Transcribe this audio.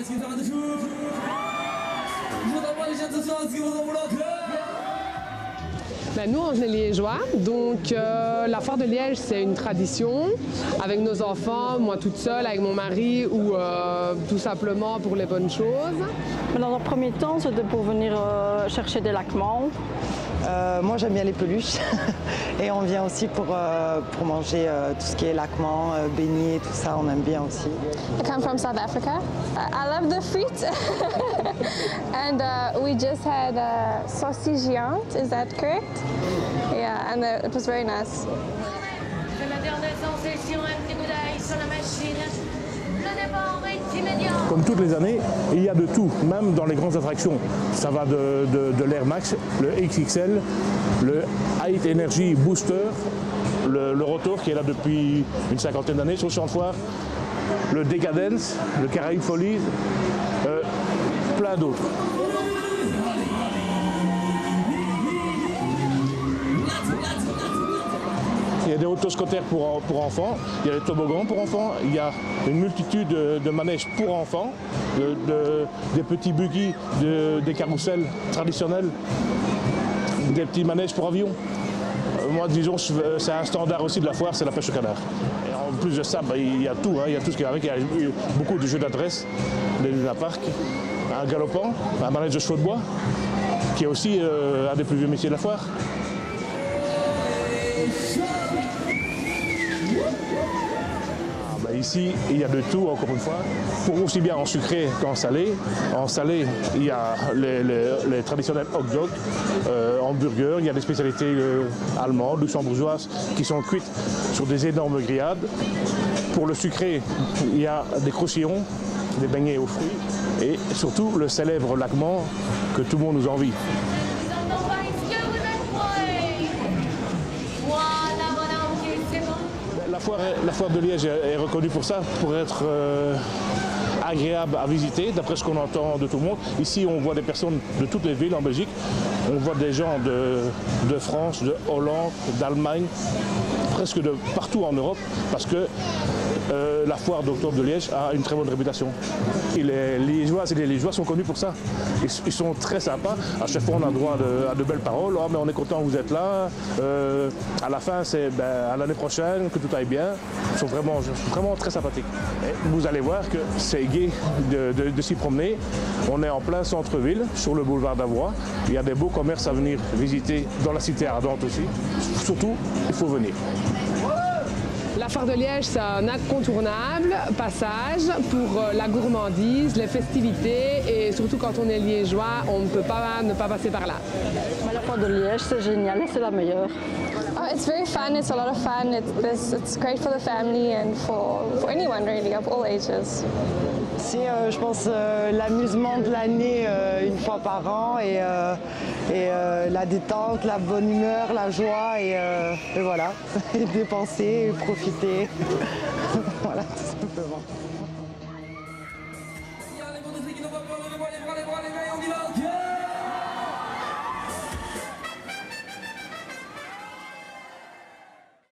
Ben nous, on est liégeois, donc la foire de Liège, c'est une tradition avec nos enfants, moi toute seule, avec mon mari ou tout simplement pour les bonnes choses. Dans un premier temps, c'était pour venir chercher des laquements. Moi, j'aime bien les peluches et on vient aussi pour manger tout ce qui est laquements, beignets, tout ça, on aime bien aussi. I come from South Africa. I love the fruit. And we just had saucisse géante, is that correct? Yeah, and it was very nice. C'est la dernière sensation, un petit coup d'œil sur la machine. Le départ est immédiat. Comme toutes les années, il y a de tout, même dans les grandes attractions. Ça va de l'Air Max, le XXL, le Height Energy Booster, le Rotor qui est là depuis une cinquantaine d'années sur le champ de foire, le Decadence, le Caraïbe Follies, plein d'autres. Il y a des autoscooters pour enfants, il y a des toboggans pour enfants, il y a une multitude de manèges pour enfants, des petits buggy, des carrousels traditionnels, des petits manèges pour avions. Moi, disons, c'est un standard aussi de la foire, c'est la pêche au canard. Et en plus de ça, il y a tout, il y a tout ce qui va avec. Il y a beaucoup de jeux d'adresse, des Luna Park, un galopant, un manège de chevaux de bois, qui est aussi un des plus vieux métiers de la foire. Ici, il y a de tout, encore une fois, pour aussi bien en sucré qu'en salé. En salé, il y a les traditionnels hot dogs, hamburgers, il y a des spécialités allemandes, luxembourgeoises, qui sont cuites sur des énormes grillades. Pour le sucré, il y a des croustillons, des beignets aux fruits et surtout le célèbre laquement que tout le monde nous envie. La foire de Liège est reconnue pour ça, pour être agréable à visiter, d'après ce qu'on entend de tout le monde. Ici, on voit des personnes de toutes les villes en Belgique. On voit des gens de France, de Hollande, d'Allemagne, presque de partout en Europe, parce que la foire d'octobre de Liège a une très bonne réputation. Et les Liégeoises et les Liégeois sont connus pour ça. Ils sont très sympas. À chaque fois, on a droit à de belles paroles. Oh, mais on est content que vous êtes là. À la fin, c'est à l'année prochaine, que tout aille bien. Ils sont vraiment très sympathiques. Et vous allez voir que c'est gai de s'y promener. On est en plein centre-ville, sur le boulevard d'Avoie. Il y a des beaux commerces à venir visiter dans la cité ardente aussi. Surtout, il faut venir. La foire de Liège, c'est un incontournable passage pour la gourmandise, les festivités et surtout quand on est liégeois, on ne peut pas ne pas passer par là. La foire de Liège, c'est génial, c'est la meilleure. Oh, it's very fun. It's a lot of fun. It's great for the family and for anyone really, of all ages. C'est, je pense, l'amusement de l'année une fois par an et la détente, la bonne humeur, la joie et voilà, et dépenser, et profiter, voilà tout simplement.